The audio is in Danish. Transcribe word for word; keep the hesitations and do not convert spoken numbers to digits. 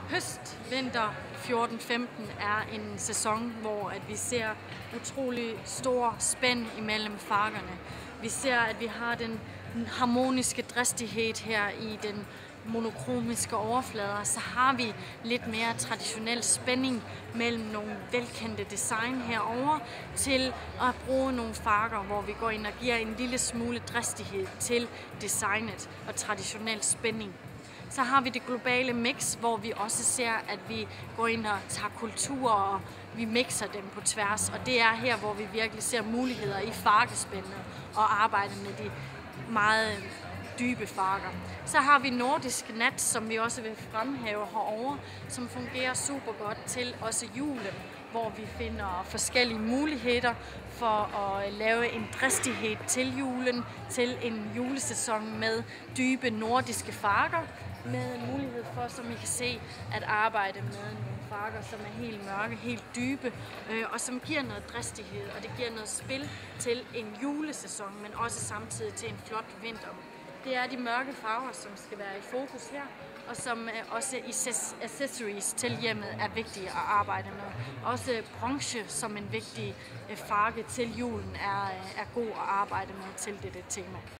Høst, vinter fjorten femten er en sæson, hvor at vi ser utrolig stor spænd imellem farverne. Vi ser, at vi har den harmoniske dristighed her i den monokromiske overflader, så har vi lidt mere traditionel spænding mellem nogle velkendte design herover til at bruge nogle farver, hvor vi går ind og giver en lille smule dristighed til designet og traditionel spænding. Så har vi det globale mix, hvor vi også ser, at vi går ind og tager kulturer, og vi mixer dem på tværs. Og det er her, hvor vi virkelig ser muligheder i farvespændet og arbejde med de meget dybe farver. Så har vi nordisk nat, som vi også vil fremhæve herover, som fungerer super godt til også julen, hvor vi finder forskellige muligheder for at lave en dristighed til julen, til en julesæson med dybe nordiske farver, med mulighed for, som I kan se, at arbejde med nogle farver, som er helt mørke, helt dybe, øh, og som giver noget dristighed, og det giver noget spil til en julesæson, men også samtidig til en flot vinter. Det er de mørke farver, som skal være i fokus her, og som også i accessories til hjemmet er vigtige at arbejde med. Også bronze som en vigtig farve til julen er, er god at arbejde med til dette tema.